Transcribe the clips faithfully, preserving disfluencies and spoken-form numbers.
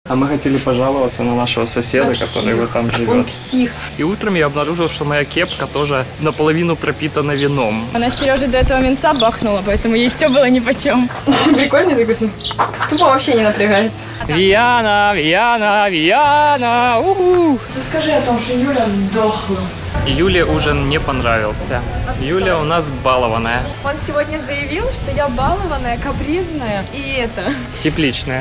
А мы хотели пожаловаться на нашего соседа, Он который псих. вот там живет. Он псих. И утром я обнаружил, что моя кепка тоже наполовину пропитана вином. Она Сережа до этого менца бахнула, поэтому ей все было нипочем. Прикольный такой. Тупо вообще не напрягается. Виана, Виана, Виана, уху! Расскажи о том, что Юля сдохла. Юле ужин не понравился. Юля у нас балованная. Он сегодня заявил, что я балованная, капризная и это... Тепличная.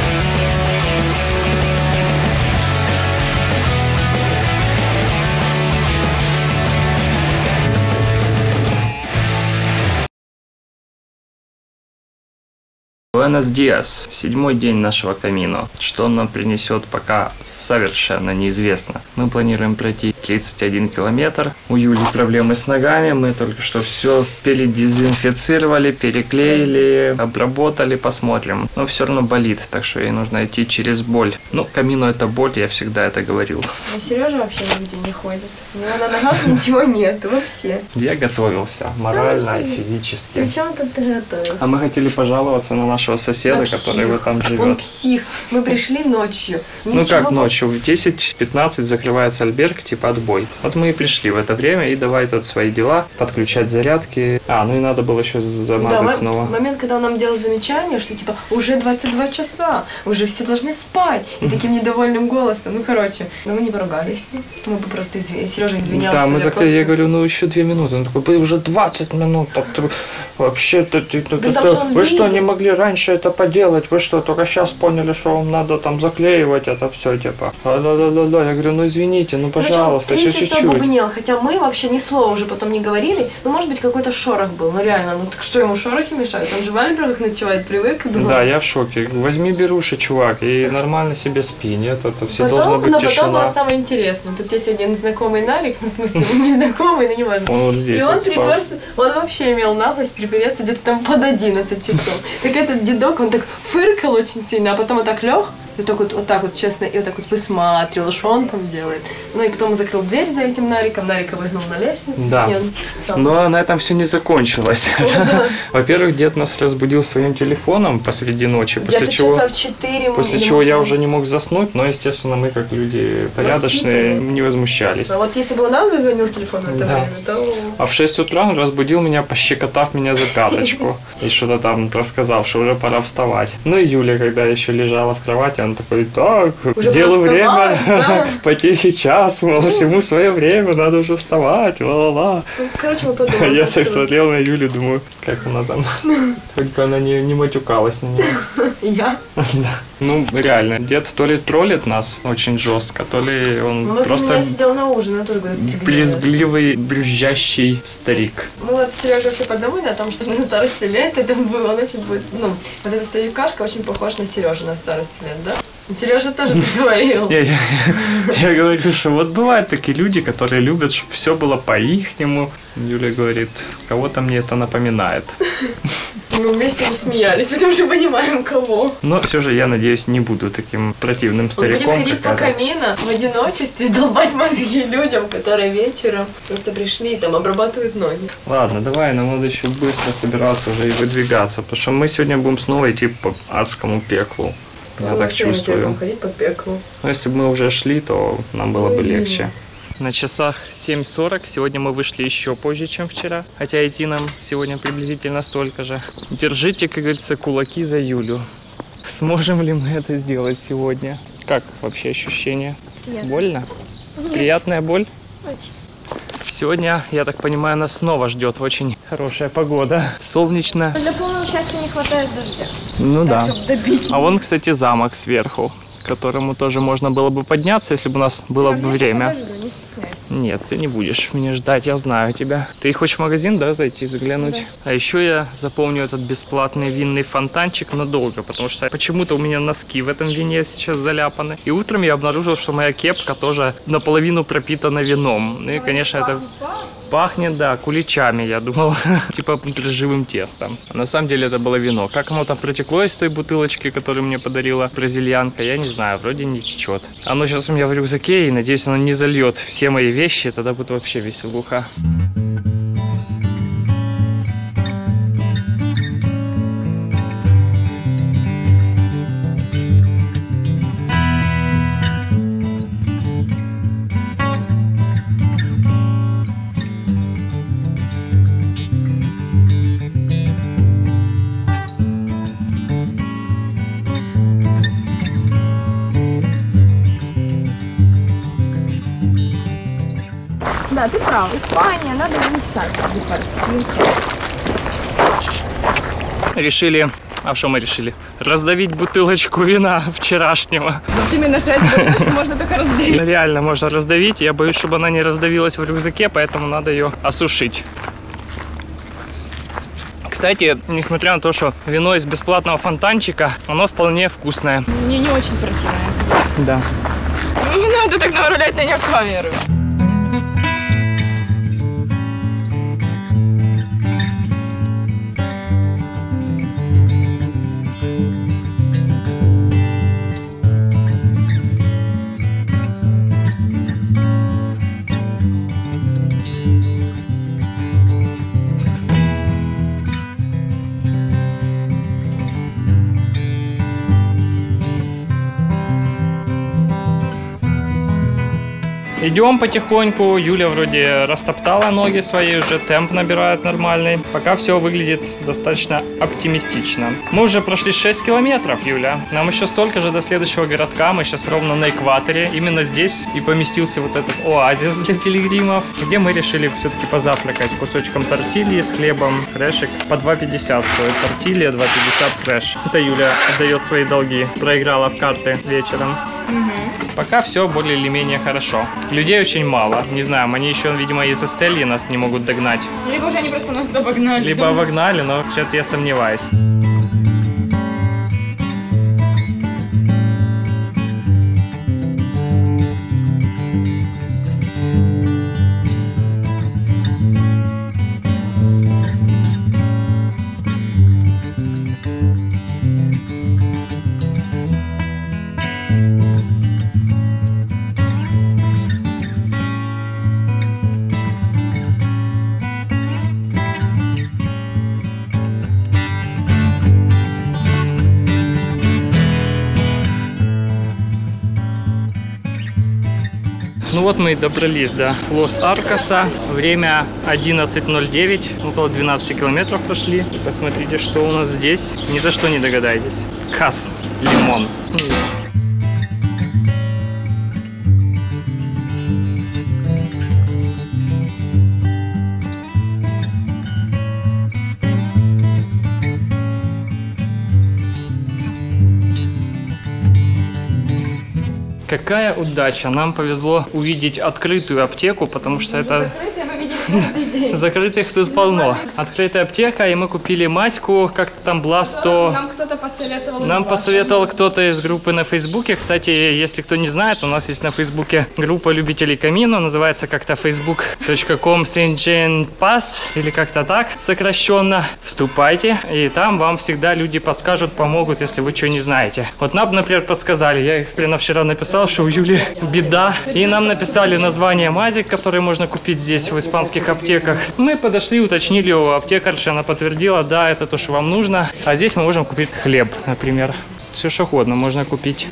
Буэнос диас. Седьмой день нашего камино. Что он нам принесет, пока совершенно неизвестно. Мы планируем пройти тридцать один километр. У Юли проблемы с ногами. Мы только что все передезинфицировали, переклеили, обработали, посмотрим. Но все равно болит, так что ей нужно идти через боль. Ну, камино это боль, я всегда это говорил. А Сережа вообще нигде не ходит. У него на ногах ничего нет вообще. Я готовился морально и физически. Причем тут ты готовился? А мы хотели пожаловаться на нашего соседа, Он который псих. вот там живет. Он псих. Мы пришли ночью. Ну Ничего как ночью? В десять пятнадцать закрывается альберг, типа отбой. Вот мы и пришли в это время и давай тут свои дела, подключать зарядки. А, ну и надо было еще замазать да, снова. Момент, когда он нам делал замечание, что типа уже двадцать два часа, уже все должны спать. И таким недовольным голосом. Ну короче, но мы не поругались. Мы бы просто извинились. Сережа извинялся. Да, мы я закрыли, просто... я говорю, ну еще две минуты. Он такой, уже двадцать минут. А ты, вообще-то, ты, ты, Да, ты, там вы что, видно. не могли раньше это поделать? Вы что, только сейчас поняли, что вам надо там заклеивать это все, типа? Да-да-да-да. Я говорю, ну извините, ну пожалуйста, еще чуть-чуть. чуть-чуть. Хотя мы вообще ни слова уже потом не говорили. Ну, может быть, какой-то шорох был. Ну, реально, ну так что ему шорохи мешают? Он же в альбергах ночевать привык. Думал. Да, я в шоке. Возьми беруши, чувак, и нормально себе спи. Нет, это все Потом, должна быть но тишина. потом было самое интересное. Тут есть один знакомый Нарик, ну, в смысле, незнакомый, но не важно. Он вот здесь И он вот спал. приперся, он вообще имел наглость припереться где-то там под одиннадцать часов. Так этот дедок, он так фыркал очень сильно, а потом вот так лег, и вот так вот, вот так вот, честно, и вот так вот высматривал, что он там делает. Ну и потом закрыл дверь за этим Нариком, Нарика выгнал на лестницу. Да. И он сам. Но на этом все не закончилось. Да. Во-первых, дед нас разбудил своим телефоном посреди ночи, после Где-то чего, часов четыре. после ему чего я шло. уже не мог заснуть, но, естественно, мы, как люди порядочные, Воспитанные. не возмущались. А вот если бы он нам зазвонил телефон в это Да. время, то... А в шесть утра он разбудил меня, пощекотав меня за пяточку. И что-то там рассказав, что уже пора вставать. Ну и Юля, когда еще лежала в кровати, он такой, так, Уже делу пора время, вставать, да. потихий час, мол, всему свое время, надо уже вставать, ла-ла-ла. Ну, короче, мы подумали. Я так смотрел на Юлю, думаю, как она там, хоть бы она не, не матюкалась на нее. Я? Ну, реально, дед то ли троллит нас очень жестко, то ли он Ну, вот просто я сидела на ужин, я тоже говорю, фигня. брезгливый, брюзжащий старик. Мы вот с Сережей вообще подумали о том, что на старости лет это был, он очень будет, ну, вот эта старикашка очень похож на Сережу на старости лет, да? Сережа тоже так говорил. Я, я, я говорю, что вот бывают такие люди, которые любят, чтобы все было по-ихнему. Юля говорит, кого-то мне это напоминает. Мы вместе засмеялись, потому что понимаем, кого. Но все же, я надеюсь, не буду таким противным Он стариком. будет ходить по камину в одиночестве и долбать мозги людям, которые вечером просто пришли и там обрабатывают ноги. Ладно, давай, нам надо еще быстро собираться уже и выдвигаться, потому что мы сегодня будем снова идти по адскому пеклу. Я Ну, так вообще не чувствую. будем ходить по пеклу. Но если бы мы уже шли, то нам было бы Ой. легче. На часах семь сорок. Сегодня мы вышли еще позже, чем вчера. Хотя идти нам сегодня приблизительно столько же. Держите, как говорится, кулаки за Юлю. Сможем ли мы это сделать сегодня? Как вообще ощущение? Приятно. Больно? Нет. Приятная боль? Очень. Сегодня, я так понимаю, нас снова ждет очень хорошая погода. Солнечно. Для полного счастья не хватает дождя. Ну Так, да. чтобы добить. А вон, кстати, замок сверху, к которому тоже можно было бы подняться, если бы у нас было бы время. Подожду, не стесняйся. Нет, ты не будешь меня ждать, я знаю тебя. Ты хочешь в магазин, да, зайти, заглянуть? Да. А еще я запомню этот бесплатный винный фонтанчик надолго, потому что почему-то у меня носки в этом вине сейчас заляпаны. И утром я обнаружил, что моя кепка тоже наполовину пропитана вином. Ну и, конечно, это пахнет, да, куличами, я думал, типа дрожжевым тестом. А на самом деле это было вино. Как оно там протекло из той бутылочки, которую мне подарила бразильянка, я не знаю, вроде не течет. Оно сейчас у меня в рюкзаке, и надеюсь, оно не зальет все мои вещи, тогда будет вообще веселуха. Да, ты прав. Испания, надо Винсент. Винсент. Решили, а что мы решили? Раздавить бутылочку вина вчерашнего. Вот именно шесть бутылочек можно только раздавить. Реально можно раздавить. Я боюсь, чтобы она не раздавилась в рюкзаке, поэтому надо ее осушить. Кстати, несмотря на то, что вино из бесплатного фонтанчика, оно вполне вкусное. Мне не очень противно, я согласна. Да. Не надо так направлять на нее камеру. Идем потихоньку. Юля вроде растоптала ноги свои, уже темп набирает нормальный. Пока все выглядит достаточно оптимистично. Мы уже прошли шесть километров, Юля. Нам еще столько же до следующего городка. Мы сейчас ровно на экваторе. Именно здесь и поместился вот этот оазис для пилигримов, где мы решили все-таки позавтракать кусочком тортильи с хлебом. Фрешик по два пятьдесят стоит тортилья, два пятьдесят фреш. Это Юля отдает свои долги. Проиграла в карты вечером. Угу. Пока все более или менее хорошо. Людей очень мало. Не знаю, они еще, видимо, из Эстельи нас не могут догнать. Либо уже они просто нас обогнали. Либо обогнали, но что-то я сомневаюсь. Ну вот мы и добрались до Лос-Аркаса. Время одиннадцать ноль девять, около двенадцати километров прошли. И посмотрите, что у нас здесь. Ни за что не догадаетесь. Кас, лимон. Какая удача! Нам повезло увидеть открытую аптеку, потому что это... Закрытых тут полно. Открытая аптека, и мы купили маську, как-то там Бласто. Нам кто-то посоветовал. Нам посоветовал кто-то из группы на Фейсбуке. Кстати, если кто не знает, у нас есть на Фейсбуке группа любителей камино. Называется как-то facebook точка com Saint-Jean-Pass или как-то так сокращенно. Вступайте, и там вам всегда люди подскажут, помогут, если вы что не знаете. Вот нам, например, подсказали. Я экстренно вчера написал, что у Юли беда. И нам написали название мазик, которые можно купить здесь в испанских аптеках. Мы подошли, уточнили у аптекарши, она подтвердила, да, это то, что вам нужно. А здесь мы можем купить хлеб, например. Все что угодно можно купить.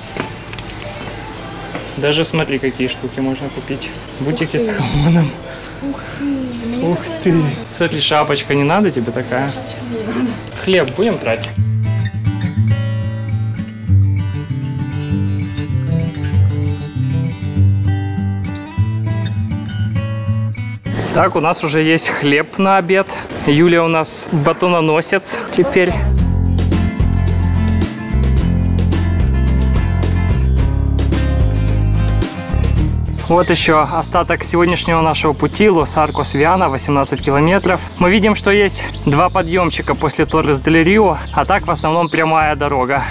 Даже смотри, какие штуки можно купить. Бутики с хамоном. Ух ты! Ух ты! Смотри, шапочка не надо тебе такая? Не надо. Хлеб будем брать? Так, у нас уже есть хлеб на обед. Юля у нас батононосец теперь. Вот еще остаток сегодняшнего нашего пути. Лос-Аркос-Виана, восемнадцать километров. Мы видим, что есть два подъемчика после Торрес-дель-Рио, а так в основном прямая дорога.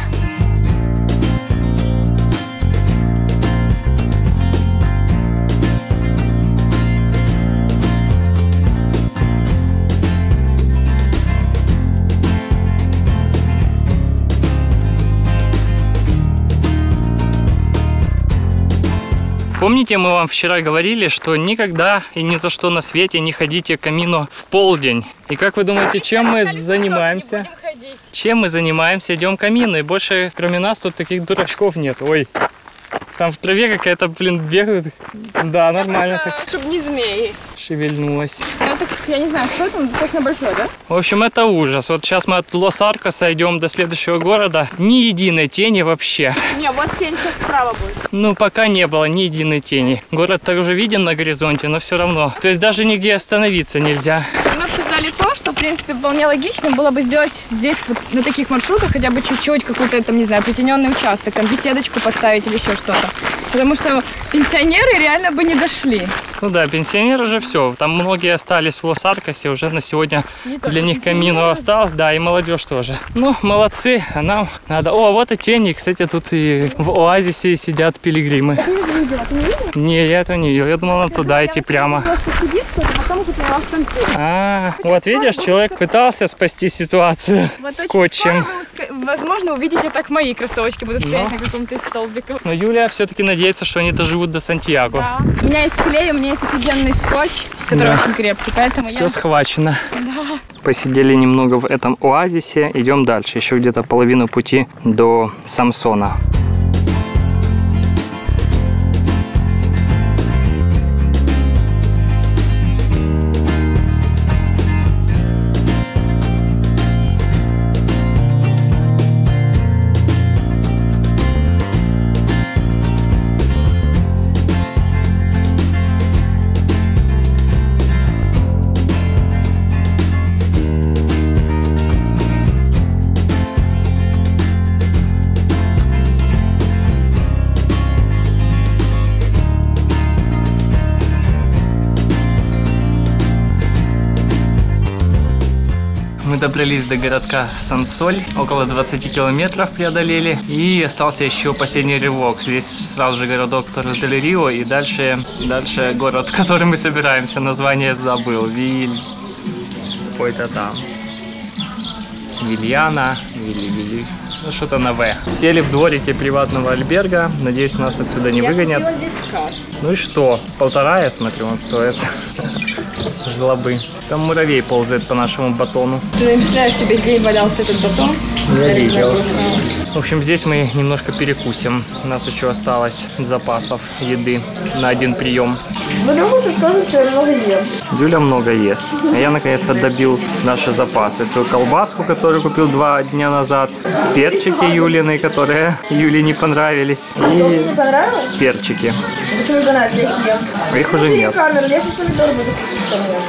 Помните, мы вам вчера говорили, что никогда и ни за что на свете не ходите камино в полдень. И как вы думаете, чем мы занимаемся? Чем мы занимаемся? Идем камино, и больше кроме нас тут таких дурачков нет. Ой, там в траве какая-то, блин, бегают. Да, нормально так. Чтобы не змеи. шевельнулась. Ну, это, я не знаю, что это, достаточно большое, да? В общем, это ужас. Вот сейчас мы от Лос-Аркоса идем до следующего города. Ни единой тени вообще. Не, вот тень сейчас справа будет. Ну, пока не было ни единой тени. Город-то уже виден на горизонте, но все равно. То есть даже нигде остановиться нельзя. Мы обсуждали то, что, в принципе, вполне логично было бы сделать здесь, вот, на таких маршрутах, хотя бы чуть-чуть какой-то, там, не знаю, притененный участок, там, беседочку поставить или еще что-то. Потому что пенсионеры реально бы не дошли. Ну да, пенсионеры уже все. Там многие остались в Лос-Аркосе, уже на сегодня для них камину осталось. Да, и молодежь тоже. Ну, молодцы, а нам надо... О, вот и тени. Кстати, тут и в оазисе сидят пилигримы. Ты не видела, ты не видела? Не, я этого не видел. Я думал, нам туда идти прямо. Потому что сидит кто-то, потом уже поняла в конце. А, вот видишь, человек пытался спасти ситуацию Вот скотчем. вы, возможно, увидите, так мои кроссовочки будут стоять Но. на каком-то из столбиков. Но Юлия все-таки надеется, что они доживут до Сантьяго. Да. У меня есть клей, у меня есть офигенный скотч, который Да. очень крепкий, поэтому Все я... схвачено. Да. Посидели немного в этом оазисе. Идем дальше. Еще где-то половину пути до Самсона. Мы добрались до городка Сан-Соль, около двадцати километров преодолели, и остался еще последний рывок. Здесь сразу же городок Торре-дель-Рио, и дальше, дальше город, в который мы собираемся, название забыл, Виль... какой-то там, Вильяна, Вили, Вили, ну что-то на В. Сели в дворике приватного альберга, надеюсь, нас отсюда не выгонят. Я купила здесь касс. Ну и что? Полтора, я смотрю, он стоит. Жлобы. Там муравей ползает по нашему батону. Ты представляешь себе, где валялся этот батон? Я видел. бросала. В общем, здесь мы немножко перекусим. У нас еще осталось запасов еды на один прием. Потому что скажут, что я много ем. Юля много ест. А я наконец-то добил наши запасы. Свою колбаску, которую купил два дня назад. Перчики Юлины, которые Юле не понравились. Что мне не И понравилось? перчики. Почему не понравилось? Я их ем. А их уже нет. Камеру, я сейчас помидоры буду кушать по мне.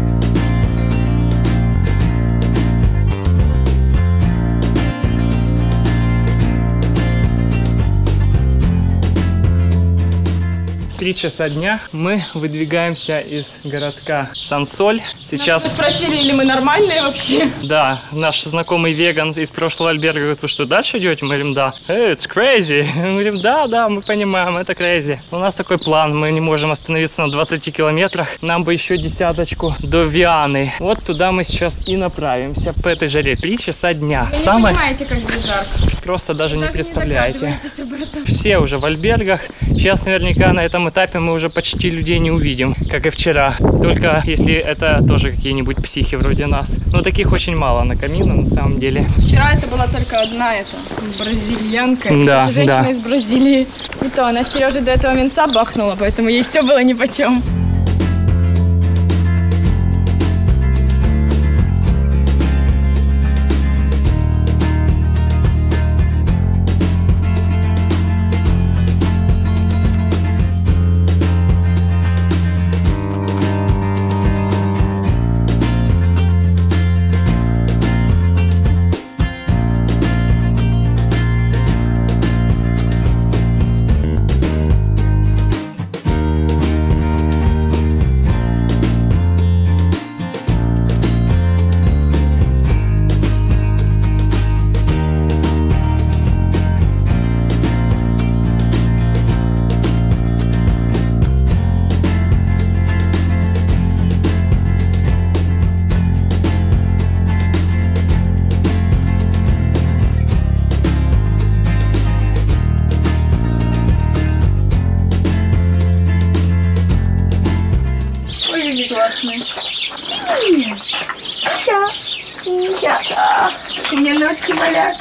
Три часа дня мы выдвигаемся из городка Сан-Соль. Сейчас, Нас спросили, или мы нормальные вообще. да, наш знакомый веган из прошлого альберга говорит: вы что, дальше идете? Мы говорим, да. Hey, it's crazy. Мы говорим, да, да, мы понимаем, это crazy. У нас такой план, мы не можем остановиться на двадцати километрах. Нам бы еще десяточку до Вианы. Вот туда мы сейчас и направимся по этой жаре. Три часа дня. Вы Самое... не понимаете, как здесь жарко. Просто даже не Даже представляете. догадываетесь об этом. Все уже в альбергах. Сейчас наверняка на этом этапе мы уже почти людей не увидим, как и вчера. Только если это тоже какие-нибудь психи вроде нас. Но таких очень мало на Камино на самом деле. Вчера это была только одна эта бразильянка. Да, Тоже женщина да. из Бразилии. И то она Сережи до этого менца бахнула, поэтому ей все было нипочем. Классный. Все. Все. У меня ножки болят.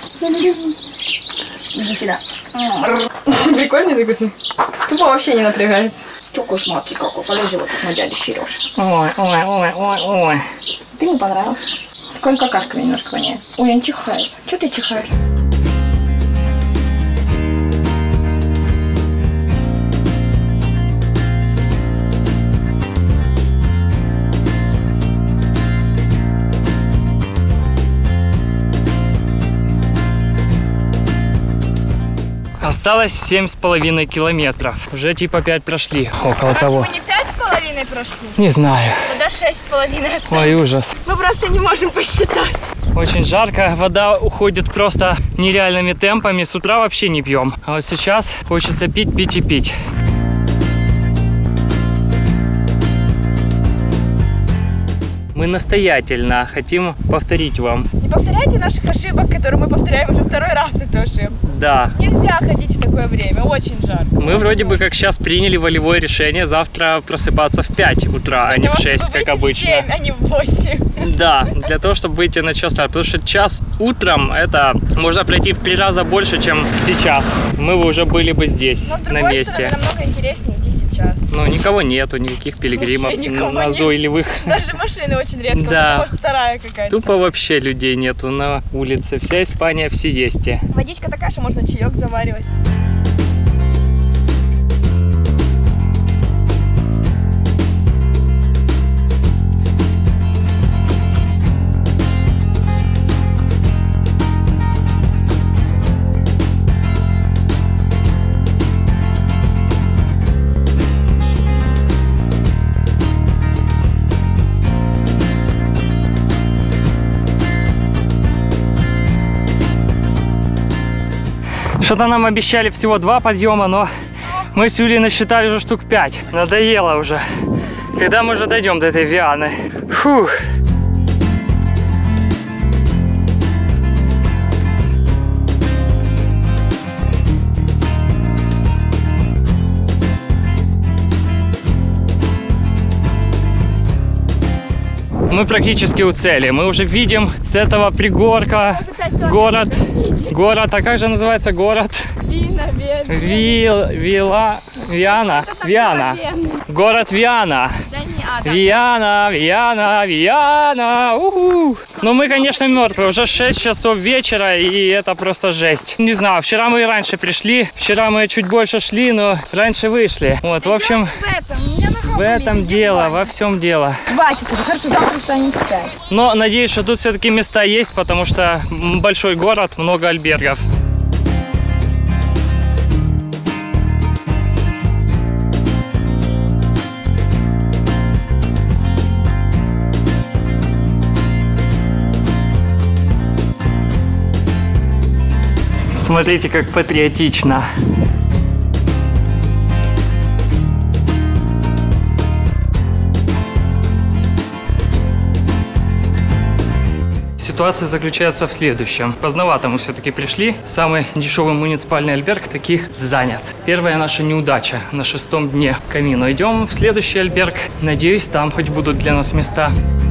Иди сюда. Прикольный такой. Тупо вообще не напрягается. Чокушматки какой, полежи вот тут на дяде Сереже. Ой, ой, ой, ой, ой. Ты ему понравился? Только он какашками немножко воняет. Ой, он чихает. Че ты чихаешь? Осталось семь с половиной километров. Уже типа пять прошли. Около Разве того. мы не пять с половиной прошли? Не знаю. Тогда шесть с половиной осталось. Ой, ужас. Мы просто не можем посчитать. Очень жарко. Вода уходит просто нереальными темпами. С утра вообще не пьем. А вот сейчас хочется пить, пить и пить. Мы настоятельно хотим повторить вам. Не повторяйте наших ошибок, которые мы повторяем уже второй раз эту ошибку. Да. Нельзя ходить в такое время, очень жарко. Мы вроде бы как сейчас приняли волевое решение завтра просыпаться в пять утра, а не в шесть, как обычно. В семь, а не в восемь. Да, для того, чтобы выйти на час старт. Потому что час утром это можно пройти в три раза больше, чем сейчас. Мы бы уже были бы здесь, Но, с на другой месте. стороны, намного интереснее идти сейчас. Но никого нету, никаких пилигримов Вообще никого нет. назойливых. Даже машины очень редко, Да. может вторая какая-то. Тупо вообще людей нету на улице. Вся Испания в сиесте. Водичка такая, что можно чаек заваривать. Что-то нам обещали всего два подъема, но мы с Юлей насчитали уже штук пять. Надоело уже. Когда мы уже дойдем до этой Вианы? Фух. Мы практически у цели. Мы уже видим с этого пригорка город. Город, а как же называется город? Вина, Вена. Вил, Вила, Виана, Виана. Город Виана. Да не, а, да. Виана, Виана, Виана. Уху. Но мы, конечно, мертвые. Уже шесть часов вечера, и это просто жесть. Не знаю, вчера мы и раньше пришли. Вчера мы чуть больше шли, но раньше вышли. Вот, в общем, В этом, у меня нога в болит, этом иди дело, в во баню. всем дело. Хватит уже, хорошо, завтра станет пять. Но надеюсь, что тут все-таки места есть, потому что большой город, много альбергов. Смотрите, как патриотично. Ситуация заключается в следующем. Поздновато мы все-таки пришли. Самый дешевый муниципальный альберг таки занят. Первая наша неудача на шестом дне Камино. Идем в следующий альберг. Надеюсь, там хоть будут для нас места.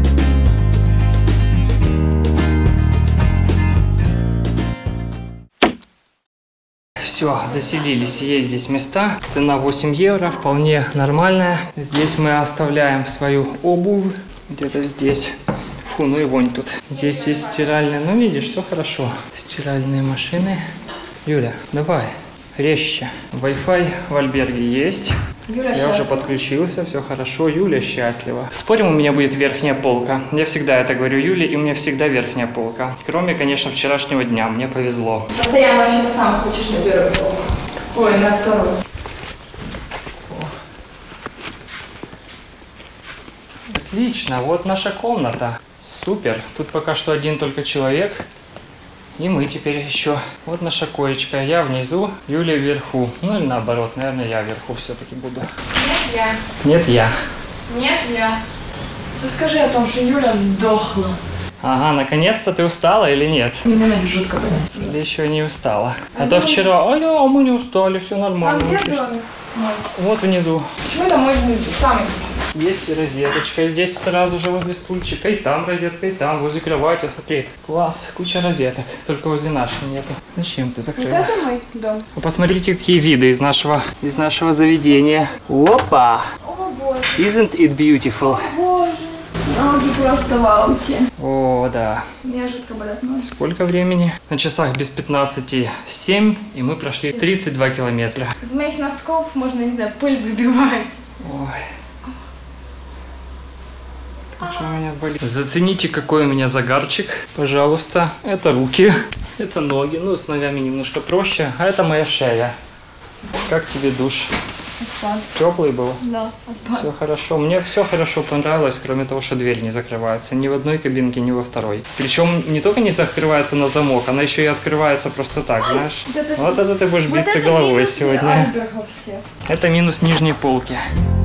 Все, заселились, есть здесь места. Цена восемь евро, вполне нормальная. Здесь мы оставляем свою обувь, где-то здесь. Фу, ну и вонь тут. Здесь есть стиральные, ну видишь, все хорошо. Стиральные машины. Юля, давай, резче. Wi-Fi в альберге есть. Юля Я счастлива. уже подключился, все хорошо. Юля счастлива. Спорим, у меня будет верхняя полка. Я всегда это говорю Юле, и у меня всегда верхняя полка. Кроме, конечно, вчерашнего дня. Мне повезло. Постоянно вообще сам хочешь на первую полку. Ой, на вторую. Отлично, вот наша комната. Супер. Тут пока что один только человек. И мы теперь еще. Вот наша коечка. Я внизу, Юля вверху. Ну или наоборот, наверное, я вверху все-таки буду. Нет, я. Нет, я. Нет, я. Расскажи о том, что Юля сдохла. Ага, наконец-то ты устала или нет? Меня жутко понятно. Или еще не устала? А то вчера, алло, мы не устали, все А нормально. где Ну, ты ж- домик мой? Вот внизу. Почему это мой внизу? Самый. Есть и розеточка здесь сразу же возле стульчика, и там розетка, и там, возле кровати, смотри. Класс, куча розеток, только возле нашей нету. Зачем ты закрыла? Вот это мой дом. Посмотрите, какие виды из нашего, из нашего заведения. Опа! О боже. Isn't it beautiful? Боже. Ноги просто в ауте. О, да. Меня жутко болят ноги. Сколько времени? На часах без пятнадцати семь, и мы прошли тридцать два километра. Из моих носков можно, не знаю, пыль выбивать. Ой. Как же у меня болит. Зацените, какой у меня загарчик, пожалуйста. Это руки, это ноги, ну с ногами немножко проще, а это моя шея. Как тебе душ? Отпад. Теплый был? Да, отпад. Все хорошо. Мне все хорошо понравилось, кроме того, что дверь не закрывается. Ни в одной кабинке, ни во второй. Причем не только не закрывается на замок, она еще и открывается просто так, знаешь. Вот это, Вот это ты будешь вот биться это головой минус сегодня. Альбергов всех. Это минус нижней полки.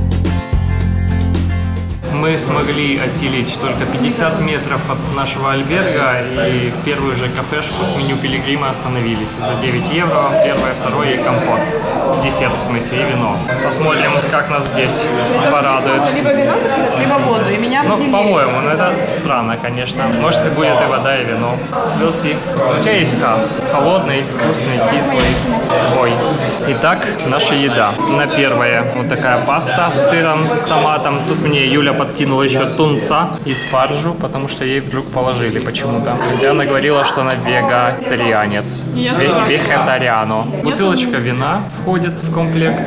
Мы смогли осилить только пятьдесят метров от нашего альберга, и в первую же кафешку с меню пилигрима остановились. За девять евро первое, второе и компот. Десерт в смысле, и вино. Посмотрим, как нас здесь порадует. Можно либо вино заказать, либо воду. И меня Ну, обделили. по-моему, ну это странно, конечно. Может, и будет и вода, и вино. We'll see. У тебя есть касс. Холодный, вкусный, кислый. Ой. Итак, наша еда. На первое вот такая паста с сыром, с томатом. Тут мне Юля подкинула еще тунца и спаржу, потому что ей вдруг положили почему-то. Хотя она говорила, что она вегетарианец. Ве- Вегетариано. Бутылочка вина входит в комплект.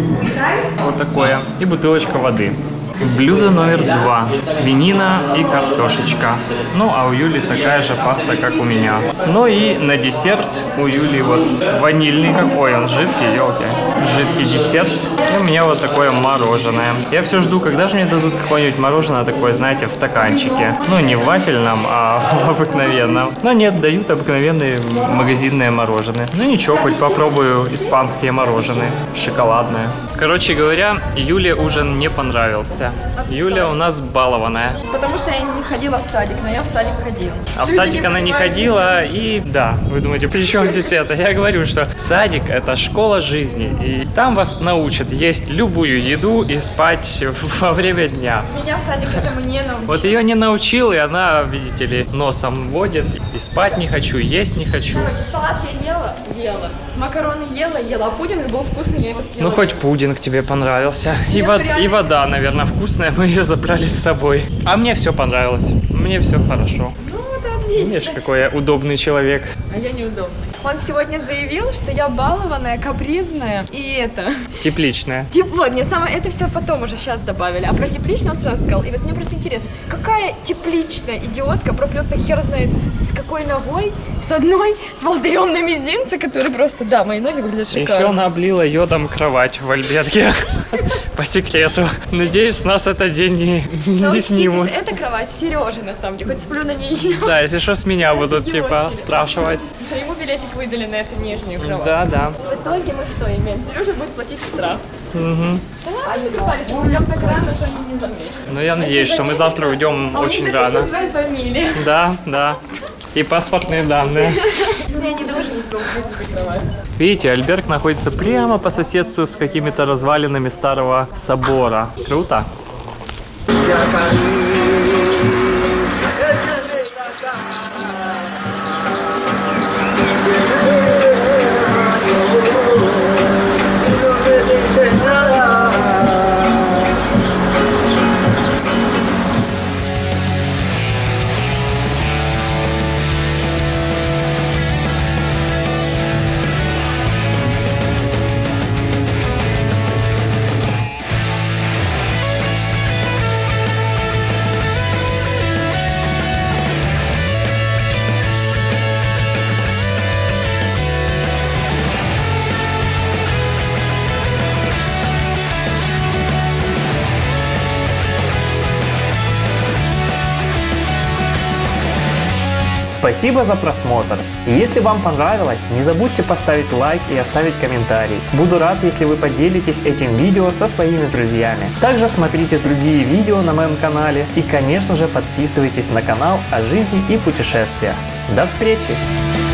Вот такое. И бутылочка воды. Блюдо номер два. Свинина и картошечка. Ну, а у Юли такая же паста, как у меня. Ну и на десерт у Юли вот ванильный какой, он жидкий, елки. Жидкий десерт. И у меня вот такое мороженое. Я все жду, когда же мне дадут какое-нибудь мороженое такое, знаете, в стаканчике. Ну, не в вафельном, а в обыкновенном. Но нет, дают обыкновенные магазинные мороженое. Ну ничего, хоть попробую испанские мороженые. Шоколадное. Короче говоря, Юле ужин не понравился. Юля у нас балованная. Потому что я не ходила в садик, но я в садик ходила. А в садик она не ходила, и да, вы думаете, при чем здесь это? Я говорю, что садик – это школа жизни, и там вас научат есть любую еду и спать во время дня. Меня садик этому не научил. Вот ее не научил, и она, видите ли, носом водит, и спать не хочу, есть не хочу. Короче, салат я ела, ела. Макароны ела, ела. А пудинг был вкусный, я его съела. Ну, хоть пудинг тебе понравился. И, Мне вод- прямо- и вода, наверное, вкусная, мы ее забрали с собой. А мне все понравилось, мне все хорошо. Ну, это отлично. Видишь, какой я удобный человек. А я неудобная. Он сегодня заявил, что я балованная, капризная и это. Тепличная. Тип, вот, нет, самое, это все потом уже сейчас добавили. А про тепличную он сразу сказал. И вот мне просто интересно, какая тепличная идиотка пропрется хер знает с какой ногой, с одной, с волдырем на мизинце, который просто, да, мои ноги выглядят шикарно. Еще она облила йодом кровать в альберге. По секрету. Надеюсь, нас этот день не, Но не учтите снимут. же, это кровать Сережи, на самом деле. Хоть сплю на ней. Да, если что, с меня будут типа спрашивать. Ему билетик выдали на эту нижнюю кровать. Да, да. В итоге мы что имеем? Сережа будет платить штраф. Мгм. А еще купались, мы уйдем так рано, что они не заметят. Но я надеюсь, что мы завтра уйдем А у них очень записана рано. твоя фамилия. Да, да. И паспортные данные. Я не должен тебя закрывать. Видите, альберг находится прямо по соседству с какими-то развалинами старого собора. Круто. Спасибо за просмотр. И если вам понравилось, не забудьте поставить лайк и оставить комментарий. Буду рад, если вы поделитесь этим видео со своими друзьями. Также смотрите другие видео на моем канале и, конечно же, подписывайтесь на канал о жизни и путешествиях. До встречи!